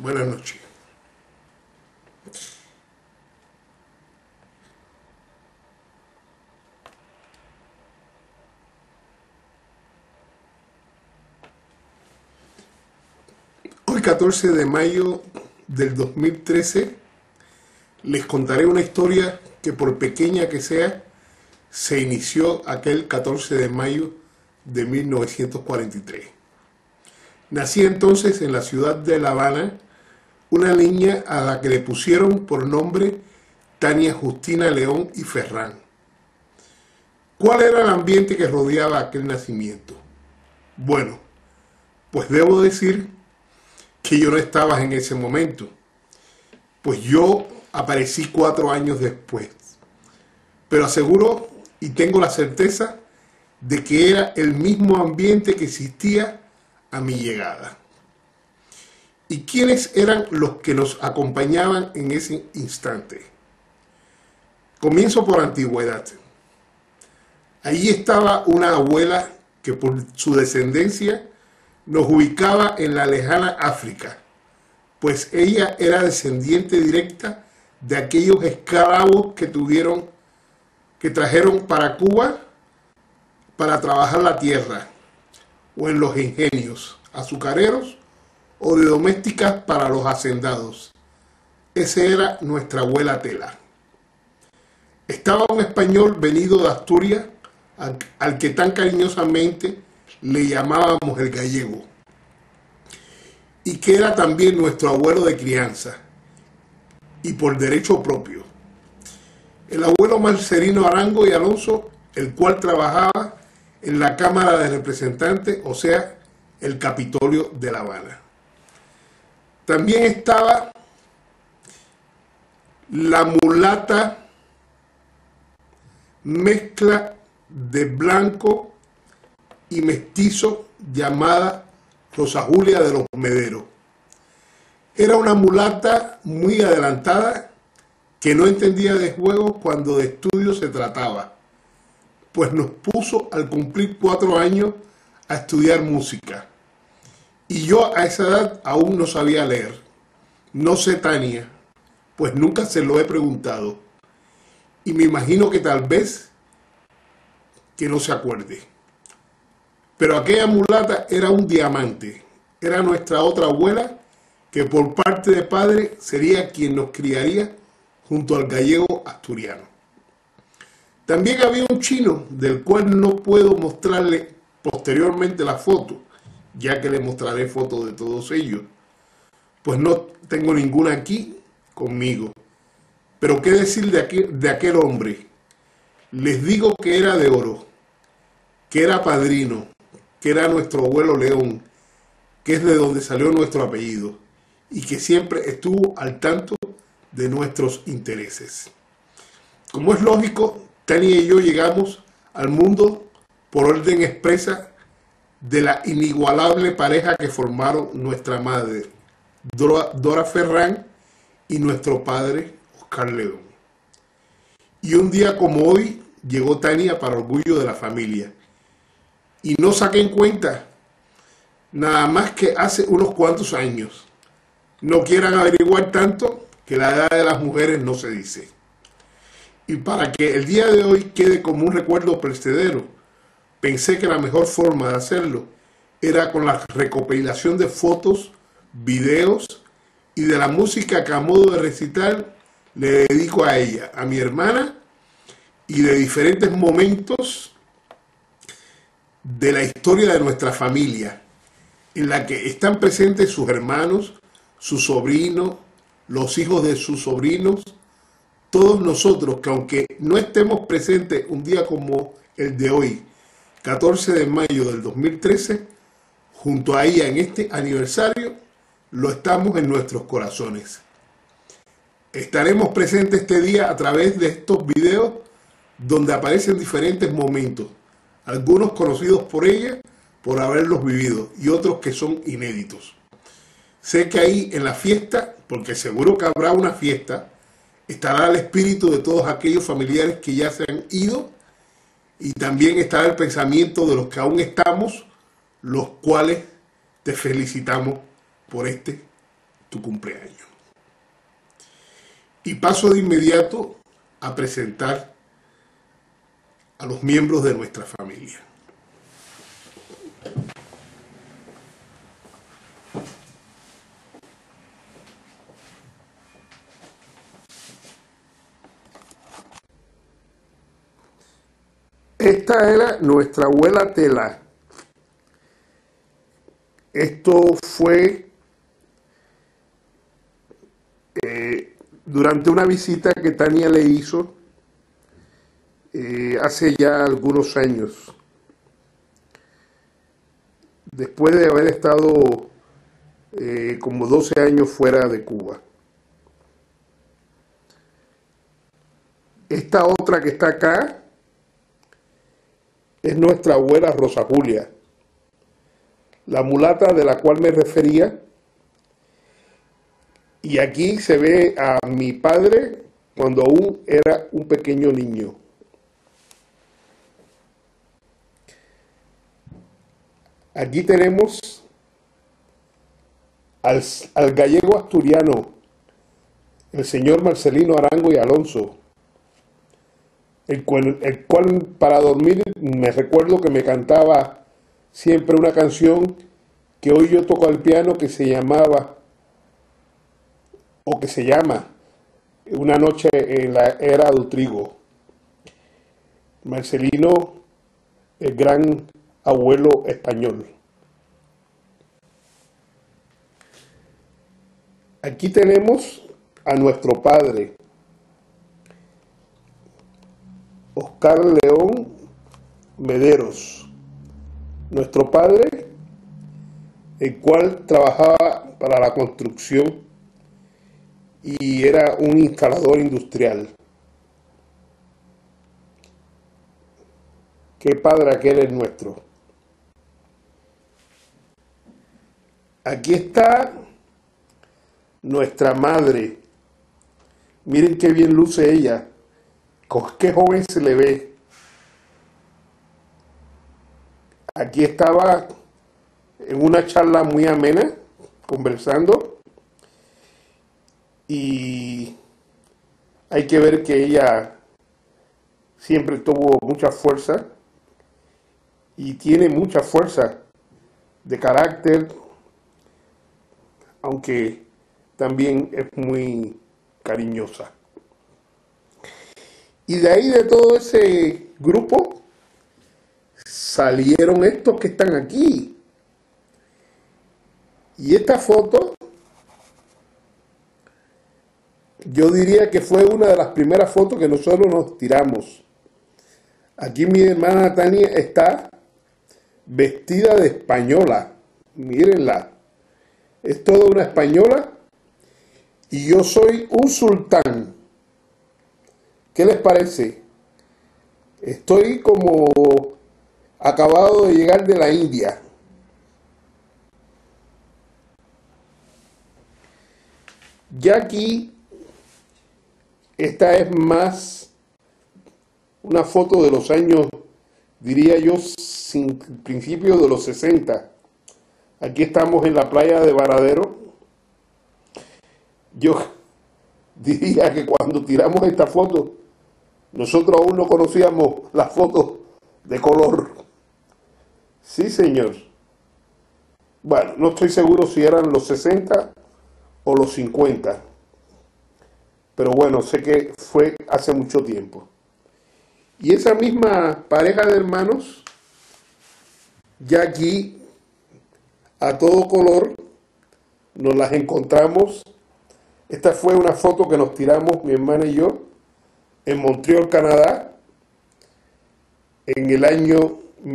Buenas noches. Hoy 14 de mayo del 2013 les contaré una historia que, por pequeña que sea, se inició aquel 14 de mayo de 1943. Nacía entonces en la ciudad de La Habana una niña a la que le pusieron por nombre Tania Justina León y Ferrán. ¿Cuál era el ambiente que rodeaba aquel nacimiento? Bueno, pues debo decir que yo no estaba en ese momento, pues yo aparecí 4 años después. Pero aseguro y tengo la certeza de que era el mismo ambiente que existía a mi llegada. ¿Y quiénes eran los que nos acompañaban en ese instante? Comienzo por antigüedad. Allí estaba una abuela que por su descendencia nos ubicaba en la lejana África, pues ella era descendiente directa de aquellos esclavos que trajeron para Cuba para trabajar la tierra, o en los ingenios azucareros, o de domésticas para los hacendados. Ese era nuestra abuela Tela. Estaba un español venido de Asturias, al que tan cariñosamente le llamábamos el gallego, y que era también nuestro abuelo de crianza, y por derecho propio. El abuelo Marcelino Arango y Alonso, el cual trabajaba en la Cámara de Representantes, o sea, el Capitolio de La Habana. También estaba la mulata mezcla de blanco y mestizo llamada Rosa Julia de los Mederos. Era una mulata muy adelantada que no entendía de juegos cuando de estudio se trataba, pues nos puso al cumplir 4 años a estudiar música. Y yo a esa edad aún no sabía leer. No sé, Tania, pues nunca se lo he preguntado. Y me imagino que tal vez que no se acuerde. Pero aquella mulata era un diamante. Era nuestra otra abuela, que por parte de padre sería quien nos criaría junto al gallego asturiano. También había un chino, del cual no puedo mostrarle posteriormente la foto, ya que le mostraré fotos de todos ellos, pues no tengo ninguna aquí conmigo. Pero qué decir de aquel hombre. Les digo que era de oro, que era padrino, que era nuestro abuelo León, que es de donde salió nuestro apellido, y que siempre estuvo al tanto de nuestros intereses. Como es lógico, Tania y yo llegamos al mundo por orden expresa de la inigualable pareja que formaron nuestra madre, Dora Ferrán, y nuestro padre, Oscar León. Y un día como hoy llegó Tania para orgullo de la familia. Y no saquen cuenta, nada más que hace unos cuantos años. No quieran averiguar tanto, que la edad de las mujeres no se dice. Y para que el día de hoy quede como un recuerdo precedero, pensé que la mejor forma de hacerlo era con la recopilación de fotos, videos y de la música que a modo de recital le dedico a ella, a mi hermana, y de diferentes momentos de la historia de nuestra familia, en la que están presentes sus hermanos, sus sobrinos, los hijos de sus sobrinos, todos nosotros que aunque no estemos presentes un día como el de hoy, 14 de mayo del 2013, junto a ella en este aniversario, lo estamos en nuestros corazones. Estaremos presentes este día a través de estos videos donde aparecen diferentes momentos, algunos conocidos por ella por haberlos vivido y otros que son inéditos. Sé que ahí en la fiesta, porque seguro que habrá una fiesta, estará el espíritu de todos aquellos familiares que ya se han ido, y también estará el pensamiento de los que aún estamos, los cuales te felicitamos por este tu cumpleaños. Y paso de inmediato a presentar a los miembros de nuestra familia. Esta era nuestra abuela Tela. Esto fue durante una visita que Tania le hizo hace ya algunos años, después de haber estado como 12 años fuera de Cuba. Esta otra que está acá es nuestra abuela Rosa Julia, la mulata de la cual me refería. Y aquí se ve a mi padre cuando aún era un pequeño niño. Aquí tenemos al gallego asturiano, el señor Marcelino Arango y Alonso, el cual para dormir me recuerdo que me cantaba siempre una canción que hoy yo toco al piano, que se llamaba, o que se llama, Una noche en la era del trigo. Marcelino, el gran abuelo español. Aquí tenemos a nuestro padre, Oscar León Mederos, nuestro padre, el cual trabajaba para la construcción y era un instalador industrial. Qué padre aquel es nuestro. Aquí está nuestra madre. Miren qué bien luce ella. Qué joven se le ve. Aquí estaba en una charla muy amena, conversando. Y hay que ver que ella siempre tuvo mucha fuerza y tiene mucha fuerza de carácter, aunque también es muy cariñosa. Y de ahí, de todo ese grupo, salieron estos que están aquí. Y esta foto, yo diría que fue una de las primeras fotos que nosotros nos tiramos. Aquí mi hermana Tania está vestida de española. Mírenla. Es toda una española. Y yo soy un sultán. ¿Qué les parece? Estoy como acabado de llegar de la India. Ya aquí, esta es más una foto de los años, diría yo, sin principio de los 60. Aquí estamos en la playa de Varadero. Yo diría que cuando tiramos esta foto, nosotros aún no conocíamos las fotos de color. Sí, señor. Bueno, no estoy seguro si eran los 60 o los 50. Pero bueno, sé que fue hace mucho tiempo. Y esa misma pareja de hermanos, ya aquí, a todo color, nos las encontramos. Esta fue una foto que nos tiramos mi hermana y yo en Montreal, Canadá, en el año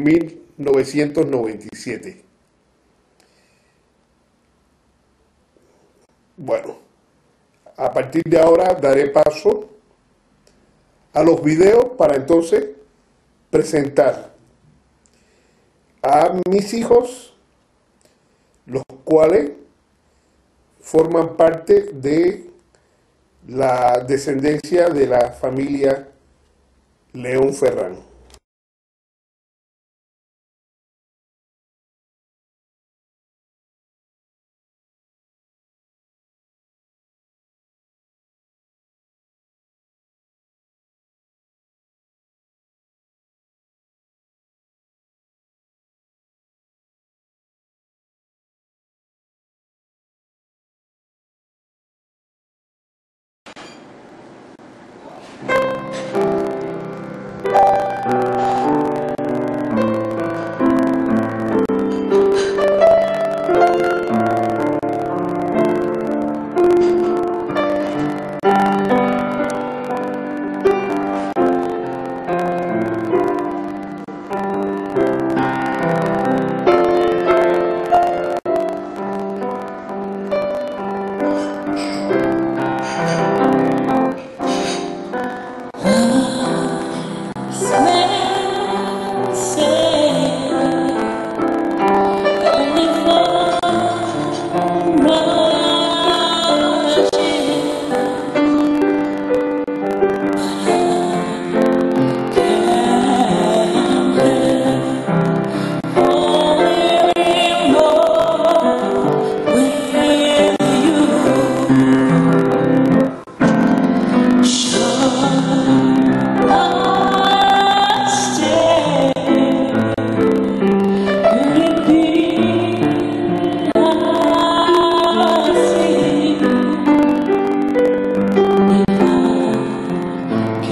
1997. Bueno, a partir de ahora daré paso a los videos para entonces presentar a mis hijos, los cuales forman parte de la descendencia de la familia León Ferrán.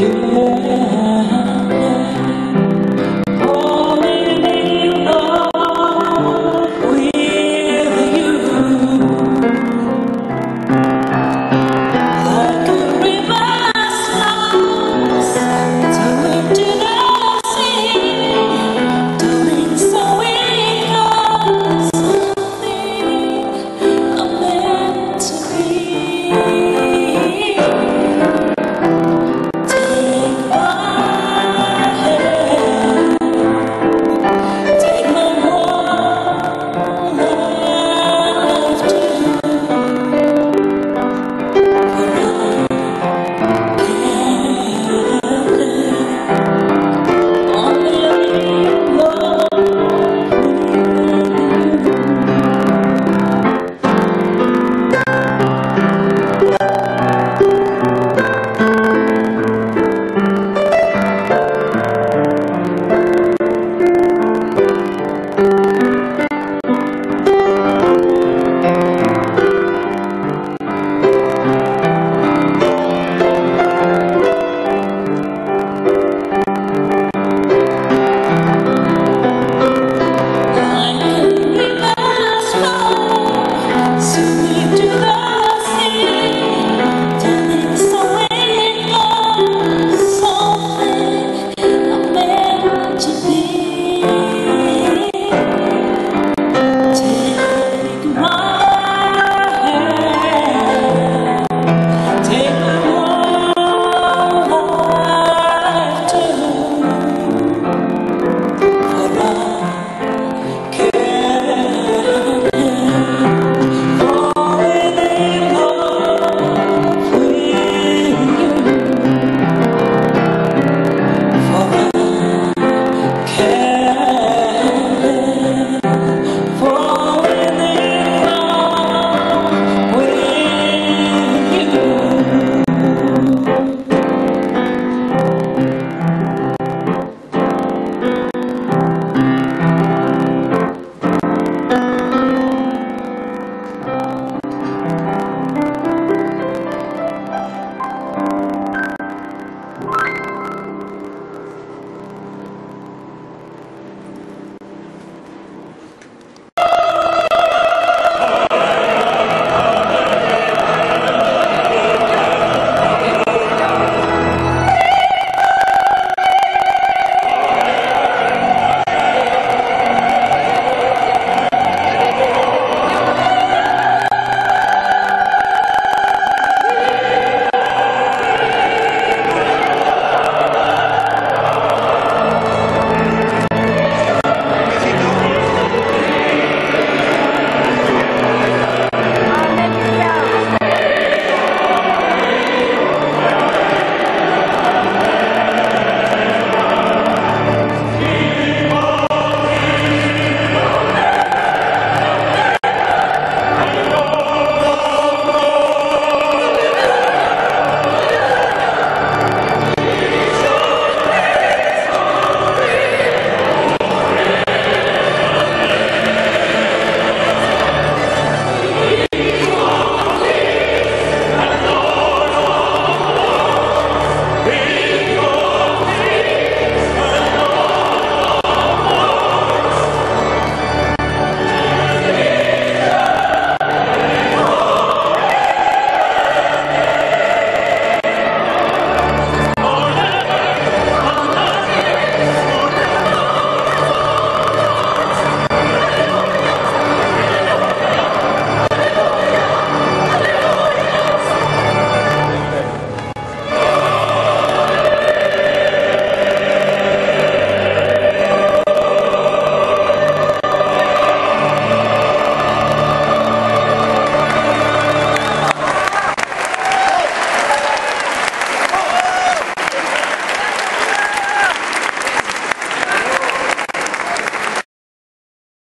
Yeah.